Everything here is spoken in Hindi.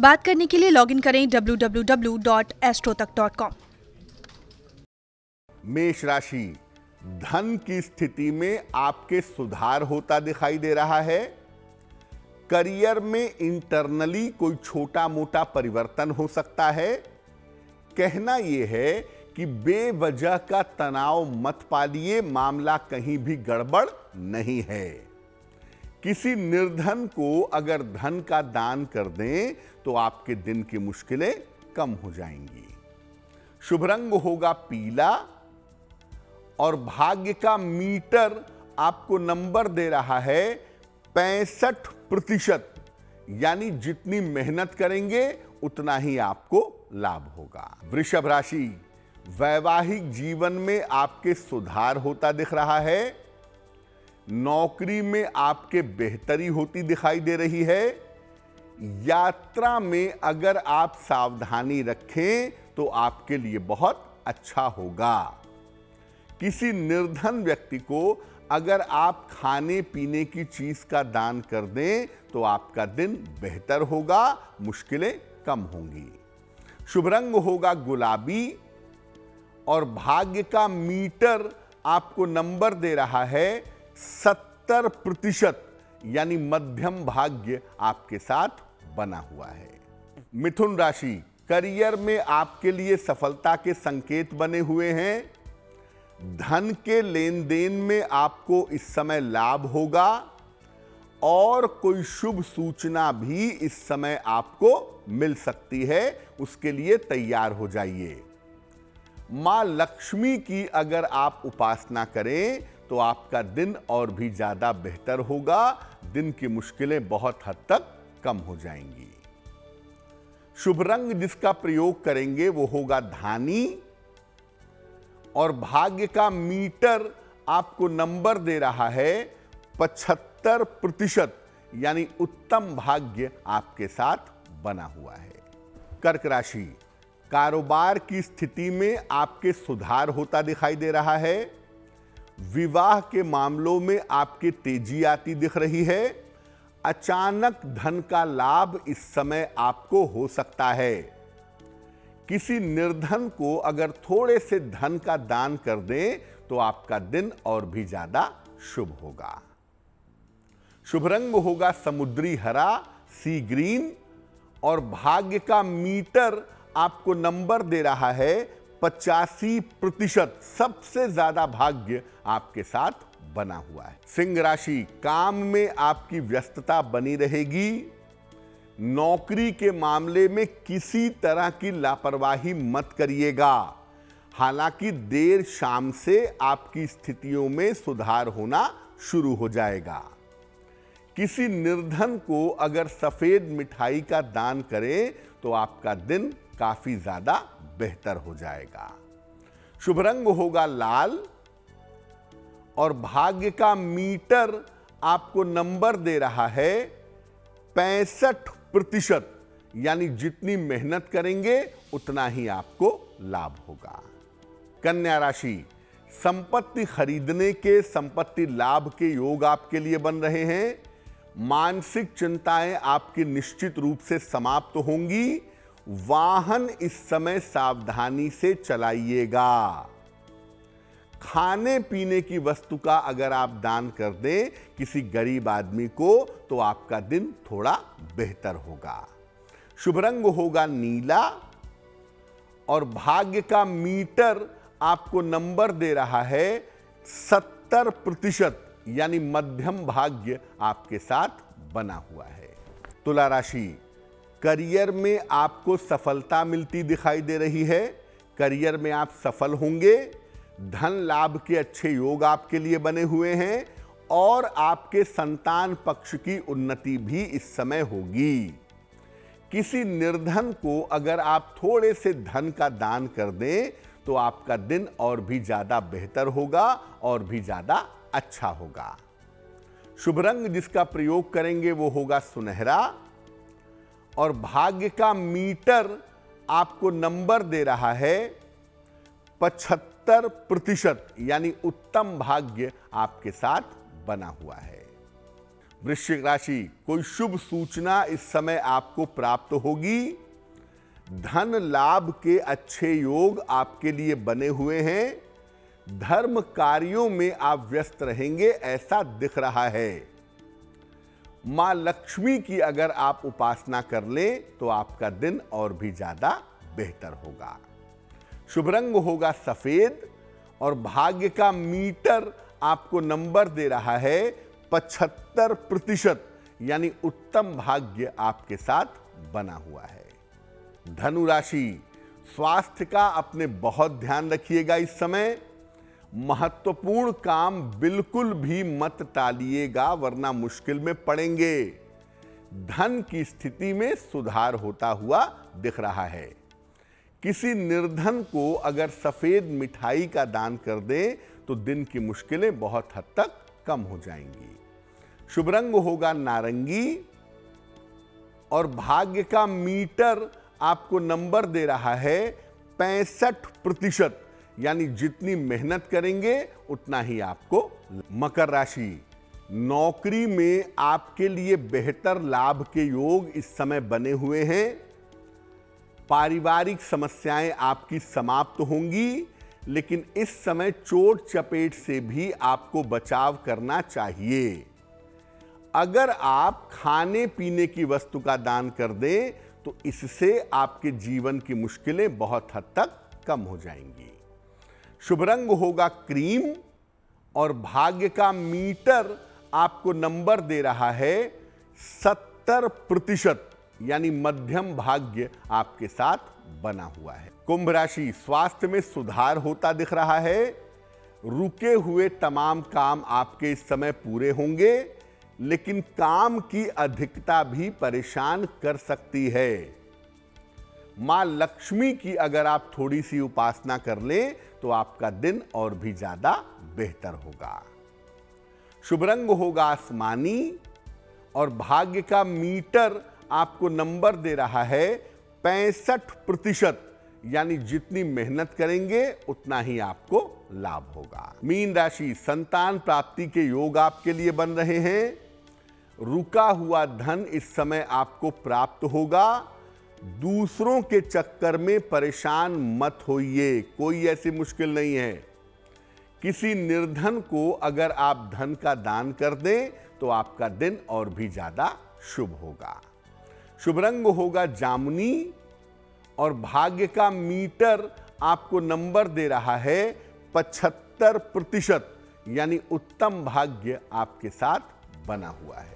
बात करने के लिए लॉगिन करें www.astrotak.com। मेष राशि, धन की स्थिति में आपके सुधार होता दिखाई दे रहा है। करियर में इंटरनली कोई छोटा मोटा परिवर्तन हो सकता है। कहना यह है कि बेवजह का तनाव मत पालिए, मामला कहीं भी गड़बड़ नहीं है। किसी निर्धन को अगर धन का दान कर दें तो आपके दिन की मुश्किलें कम हो जाएंगी। शुभ रंग होगा पीला और भाग्य का मीटर आपको नंबर दे रहा है 65%, यानी जितनी मेहनत करेंगे उतना ही आपको लाभ होगा। वृषभ राशि, वैवाहिक जीवन में आपके सुधार होता दिख रहा है। नौकरी में आपके बेहतरी होती दिखाई दे रही है। यात्रा में अगर आप सावधानी रखें तो आपके लिए बहुत अच्छा होगा। किसी निर्धन व्यक्ति को अगर आप खाने पीने की चीज का दान कर दें तो आपका दिन बेहतर होगा, मुश्किलें कम होंगी। शुभ रंग होगा गुलाबी और भाग्य का मीटर आपको नंबर दे रहा है 70%, यानी मध्यम भाग्य आपके साथ बना हुआ है। मिथुन राशि, करियर में आपके लिए सफलता के संकेत बने हुए हैं। धन के लेन देन में आपको इस समय लाभ होगा और कोई शुभ सूचना भी इस समय आपको मिल सकती है, उसके लिए तैयार हो जाइए। मां लक्ष्मी की अगर आप उपासना करें तो आपका दिन और भी ज्यादा बेहतर होगा। दिन की मुश्किलें बहुत हद तक कम हो जाएंगी। शुभ रंग जिसका प्रयोग करेंगे वो होगा धानी और भाग्य का मीटर आपको नंबर दे रहा है 75%, यानी उत्तम भाग्य आपके साथ बना हुआ है। कर्क राशि, कारोबार की स्थिति में आपके सुधार होता दिखाई दे रहा है। विवाह के मामलों में आपकी तेजी आती दिख रही है। अचानक धन का लाभ इस समय आपको हो सकता है। किसी निर्धन को अगर थोड़े से धन का दान कर दें तो आपका दिन और भी ज्यादा शुभ होगा। शुभ रंग होगा समुद्री हरा, सी ग्रीन और भाग्य का मीटर आपको नंबर दे रहा है 85%, सबसे ज्यादा भाग्य आपके साथ बना हुआ है। सिंह राशि, काम में आपकी व्यस्तता बनी रहेगी। नौकरी के मामले में किसी तरह की लापरवाही मत करिएगा। हालांकि देर शाम से आपकी स्थितियों में सुधार होना शुरू हो जाएगा। किसी निर्धन को अगर सफेद मिठाई का दान करें तो आपका दिन काफी ज्यादा बेहतर हो जाएगा। शुभ रंग होगा लाल और भाग्य का मीटर आपको नंबर दे रहा है 65%, यानी जितनी मेहनत करेंगे उतना ही आपको लाभ होगा। कन्या राशि, संपत्ति खरीदने के, संपत्ति लाभ के योग आपके लिए बन रहे हैं। मानसिक चिंताएं आपकी निश्चित रूप से समाप्त होंगी। वाहन इस समय सावधानी से चलाइएगा। खाने पीने की वस्तु का अगर आप दान कर दें किसी गरीब आदमी को तो आपका दिन थोड़ा बेहतर होगा। शुभ रंग होगा नीला और भाग्य का मीटर आपको नंबर दे रहा है 70%, यानी मध्यम भाग्य आपके साथ बना हुआ है। तुला राशि, करियर में आपको सफलता मिलती दिखाई दे रही है। करियर में आप सफल होंगे। धन लाभ के अच्छे योग आपके लिए बने हुए हैं और आपके संतान पक्ष की उन्नति भी इस समय होगी। किसी निर्धन को अगर आप थोड़े से धन का दान कर दें तो आपका दिन और भी ज्यादा बेहतर होगा और भी ज्यादा अच्छा होगा। शुभ रंग जिसका प्रयोग करेंगे वो होगा सुनहरा और भाग्य का मीटर आपको नंबर दे रहा है 75%, यानी उत्तम भाग्य आपके साथ बना हुआ है। वृश्चिक राशि, कोई शुभ सूचना इस समय आपको प्राप्त होगी। धन लाभ के अच्छे योग आपके लिए बने हुए हैं। धर्म कार्यों में आप व्यस्त रहेंगे ऐसा दिख रहा है। मां लक्ष्मी की अगर आप उपासना कर लें तो आपका दिन और भी ज्यादा बेहतर होगा। शुभ रंग होगा सफेद और भाग्य का मीटर आपको नंबर दे रहा है 75%, यानी उत्तम भाग्य आपके साथ बना हुआ है। धनु राशि, स्वास्थ्य का अपने बहुत ध्यान रखिएगा। इस समय महत्वपूर्ण काम बिल्कुल भी मत टालिएगा वरना मुश्किल में पड़ेंगे। धन की स्थिति में सुधार होता हुआ दिख रहा है। किसी निर्धन को अगर सफेद मिठाई का दान कर दें तो दिन की मुश्किलें बहुत हद तक कम हो जाएंगी। शुभ रंग होगा नारंगी और भाग्य का मीटर आपको नंबर दे रहा है 65%, यानी जितनी मेहनत करेंगे उतना ही आपको। मकर राशि, नौकरी में आपके लिए बेहतर लाभ के योग इस समय बने हुए हैं। पारिवारिक समस्याएं आपकी समाप्त होंगी, लेकिन इस समय चोट चपेट से भी आपको बचाव करना चाहिए। अगर आप खाने पीने की वस्तु का दान कर दें तो इससे आपके जीवन की मुश्किलें बहुत हद तक कम हो जाएंगी। शुभ रंग होगा क्रीम और भाग्य का मीटर आपको नंबर दे रहा है 70%, यानी मध्यम भाग्य आपके साथ बना हुआ है। कुंभ राशि, स्वास्थ्य में सुधार होता दिख रहा है। रुके हुए तमाम काम आपके इस समय पूरे होंगे, लेकिन काम की अधिकता भी परेशान कर सकती है। मां लक्ष्मी की अगर आप थोड़ी सी उपासना कर लें तो आपका दिन और भी ज्यादा बेहतर होगा। शुभ रंग होगा आसमानी और भाग्य का मीटर आपको नंबर दे रहा है 65%, यानी जितनी मेहनत करेंगे उतना ही आपको लाभ होगा। मीन राशि, संतान प्राप्ति के योग आपके लिए बन रहे हैं। रुका हुआ धन इस समय आपको प्राप्त होगा। दूसरों के चक्कर में परेशान मत होइए, कोई ऐसी मुश्किल नहीं है। किसी निर्धन को अगर आप धन का दान कर दें तो आपका दिन और भी ज्यादा शुभ होगा। शुभ रंग होगा जामुनी और भाग्य का मीटर आपको नंबर दे रहा है 75%, यानी उत्तम भाग्य आपके साथ बना हुआ है।